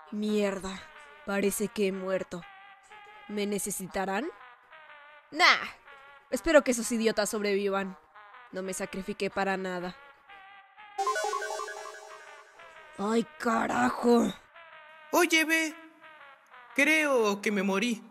Mierda, parece que he muerto. ¿Me necesitarán? Nah, espero que esos idiotas sobrevivan. No me sacrifiqué para nada. ¡Ay, carajo! Oye, ve, creo que me morí.